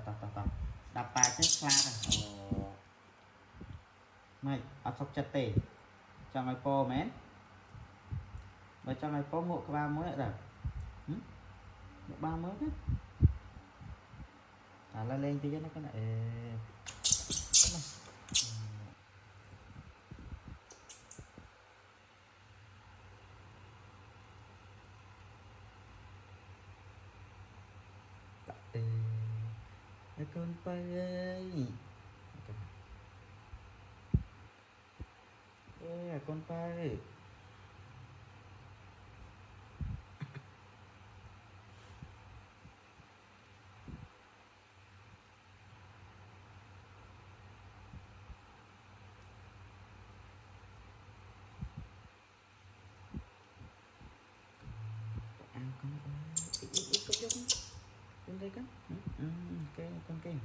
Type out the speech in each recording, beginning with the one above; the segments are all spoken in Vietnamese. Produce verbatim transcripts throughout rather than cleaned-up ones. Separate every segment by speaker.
Speaker 1: ta ta ta đạp bài chết xa rồi mày ở sọc chặt tê cho mày po mến và cho mày po ngộ cái ba mới rồi một ba mới đấy à la lên tí cho nó cái này cái con bay ê con bay ăn con ít ít ít con chút con đây con ừ, cái con kia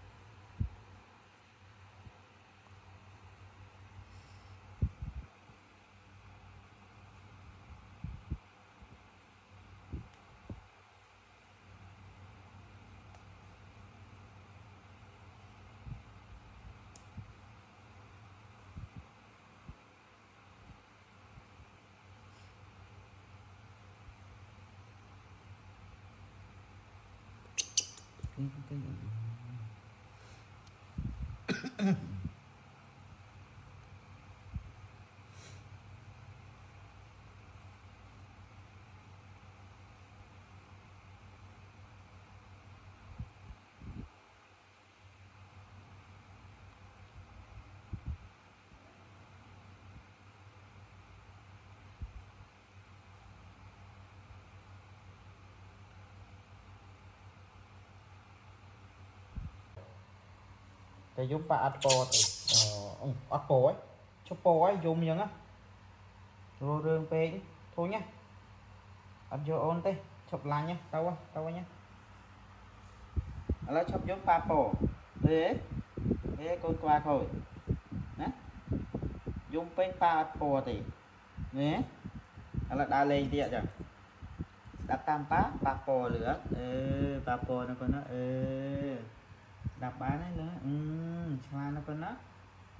Speaker 1: cái cái cái dùng ba apple thì ờ apple ấy chụp po ấy dùng như á rồi đường pe thôi nhá ăn vô ôn tê chụp lại nhá tao quá tao quá nhá lấy chụp dùng ba apple thế thế con qua thôi nè dùng pe ba apple thì nè là đa lên đi ạ rồi đạp tam pá ba apple nữa ừ, ba apple nó con nó ừ. Đạp bán ấy nữa ừ, xoa nó con nó ừ.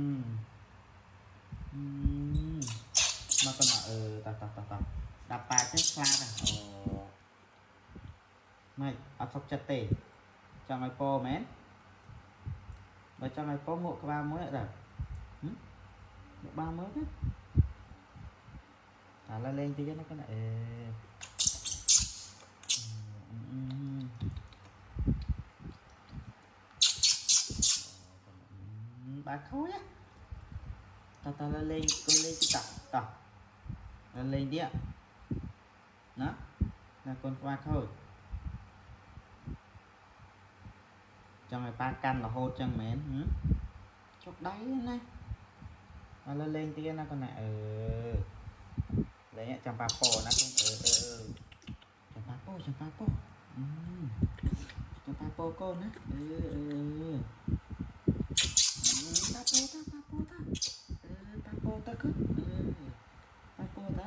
Speaker 1: Ừ. Mà con nào ừ, tập tập tập tập đạp bài chết xoa rồi ồ mày ở sọc chặt tê cho mày po mến và cho mày po ngộ cái ba mới rồi ừ? Một ba mới đấy à la lên tí cho nó cái này ba khối á tao tao lên lên con lên cái tập tập lên lên đi ạ đó là con qua thôi cho mày ba căn là hô chân mến ừ. Chốt đáy này nó lên lên tí nó con này ừ. Lấy chẳng ba phổ nó không ừ, ừ. Chẳng ba phổ chẳng ba phổ ừ. Chẳng ba phổ con á ừ, ừ. Tapo ta tapo ta tapo ta cứ tapo ta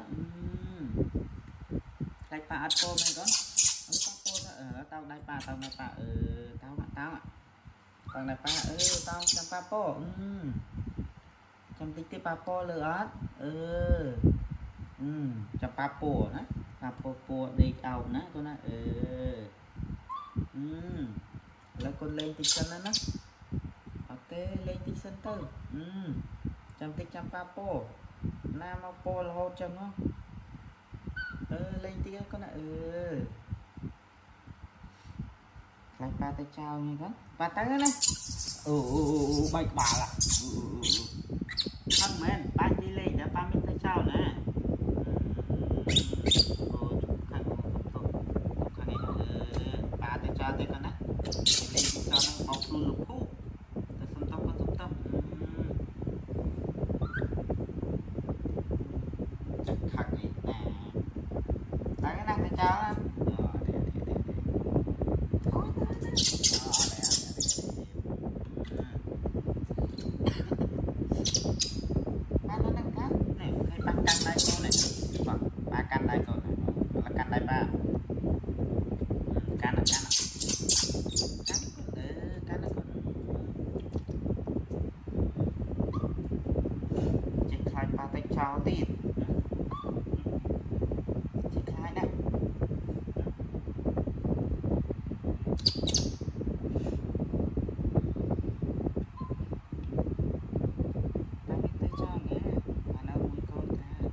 Speaker 1: đại pa tapo mày con tapo ta ở tao đại pa tao đại pa ừ tao bạn tao ạ tao đại pa ừ tao chăm tapo chăm tích tích tapo lửa ừ ừ chăm tapo nè tapo po đi ao nè con nè ừ ừ lấy con lên tích chân nó lên tí sân tư ừ. Chăm tích chăm papo nam po là hô chăm không ừ, lên tí con này ừ lại ba tay trao như con ba tay này ừ bạch bà là thằng men ba đi lên đã ba mươi tay trao nè ba tay trao tay con này lên tí trao nó bọc luôn lục hú khắc này nè tại cái năng thì cháu á ba nó năng khác này cái ba căn đây cô này ba căn đây cô này là căn đây ba căn là căn cắn con ờ cắn nó con chỉ khai ba tay chào đi chỉ khai này ta biết tay chào nghe mà nó muốn con ta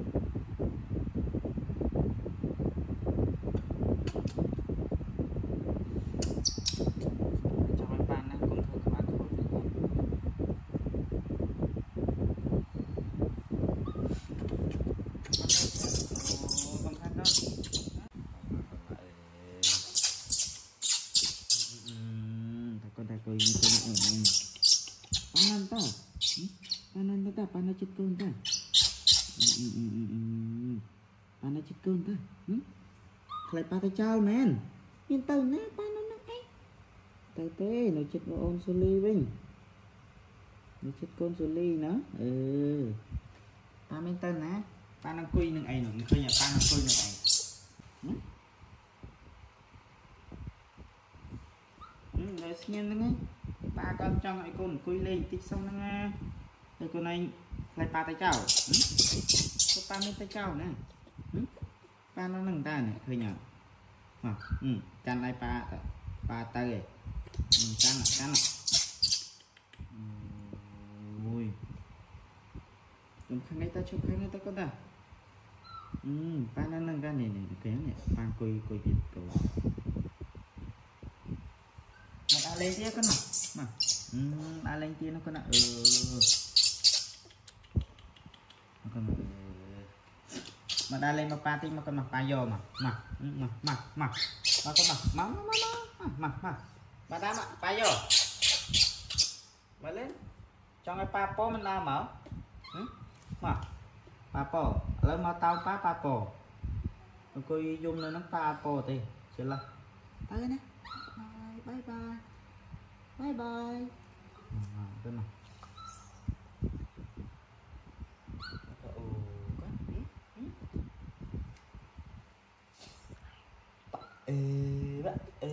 Speaker 1: cho mấy bạn nó cũng thôi các bạn khôi được không con khác đó con ta coi như con panan ta panan ta panan chết con ta panan chết con ta khai pa tay chào men nhìn tao nè panan nó ấy tay tê nó chết con xử lý vinh nó chết con xử lý nó ừ pa men tao nè panan quy nương ấy nó khơi nhà panan quy nương ấy rồi xem nữa ba con trong ai con cùi lên tích xong nó nghe đây con này lại ba tay chào có ba mươi tay chào nè ba nó nâng ta này khơi nhở mà ừ can lại ba ba tay can là can là ui chúng khăn ngay ta chụp khăn ngay ta có ta ừ ba nó nâng ra này này cái này ba cùi cùi vịt cầu đã lên kia con nào mà ừ, đã lên kia nó con nào ừ nó con ừ. Mà đã lên mà pa tí mà con mặc pa vô mà mà mà mà mà mà con mặc mà mà mà mà mà mà đã mà pa vô mà lên cho cái pa po mình làm mở ừ? Mà pa po lấy mà tao pa pa po coi dùng nó nó pa po thì chưa là tới nè bye bye bye bye à, cái này ê bạn ê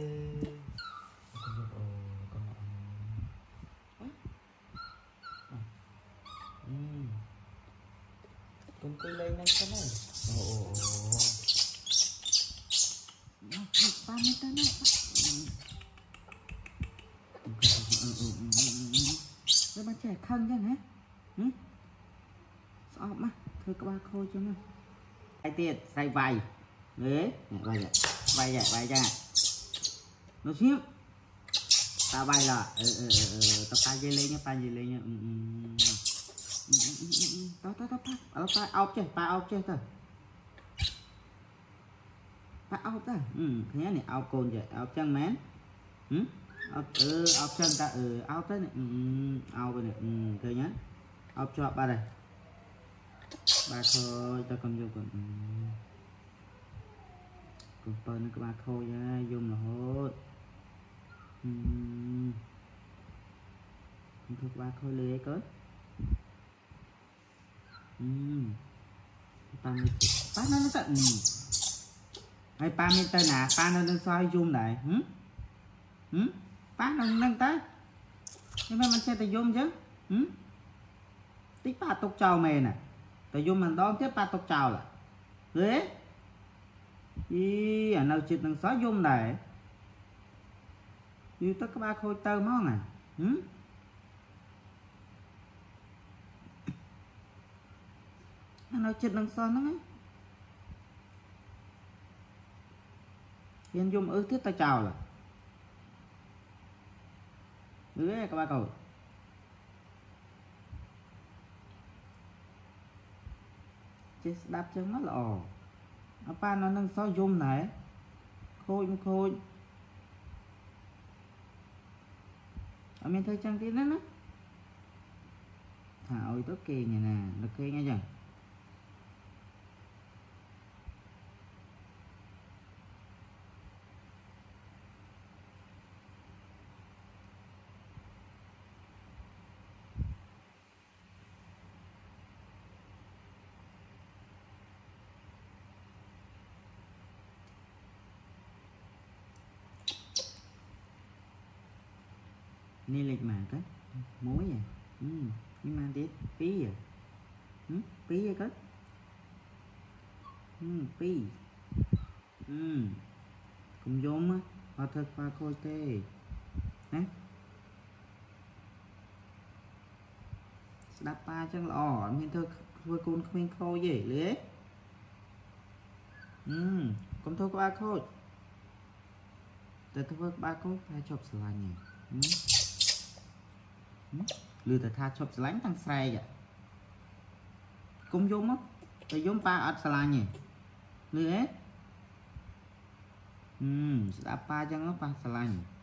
Speaker 1: con quay lên nhanh cái này ồ ba mươi tên với bạn trẻ khăn chứ hả ừ? Sao mà thôi các bạn khôi cho nó hai tiền sai vay đấy vay vậy vay vậy vay ra nó xíu ta vay là ừ, ừ, ừ, ừ. Tao tay dây lên nhá tay dây lên nhá ừ, ừ. Tao tao tao tao tao áo chơi ta áo chơi thôi ta áo ta ừ thế này áo cồn vậy áo chân mén ừ áo ừ áo chân ta ừ áo tới này ừ, áo bên này ừ thôi nhá áo cho ba đây ba thôi ta cầm vô còn ừ. Còn tên các ba khôi nha dùng là hốt ừ. Thôi ba khôi lê cớ ừ. Ba ba nó nó tận hay ba mươi tên à ba nó đang soi zoom lại hử hử ba nó nâng tới nhưng mà mình sẽ tự zoom chứ hử tích ba tục chào mày nè tự zoom mình đón tiếp ba tục chào là thế ý à nào chỉ đang soi zoom này như tất cả ba khôi tơ món này hử nó chỉ đang soi nó ấy hiện dung ước thiết ta chào là đứa các ba cầu chết đáp chân mất là ồ apa nó nâng so dung này khôi khôi ở bên thấy trang tí đó nó thả ôi tốt kì này nè được kì nghe chưa นี่เล็กmà cái muối à ừ. Nhưng mà tí pí à ừ. Pí à cái ừ. Pí ừ. Cùng giống á họ thật qua khôi tê nè đáp ba chẳng lọ mình thôi vừa cùng mình khôi gì lưới ừ. Cùng thôi qua khôi từ thôi ba khôi ta chụp sờ lạnh nhỉ ừ. Lừa từ tha chụp lánh thằng say vậy cũng giống á từ giống ba ở sờ lạnh nhỉ lưới ừ. Đáp ba chẳng nó ba sờ lạnh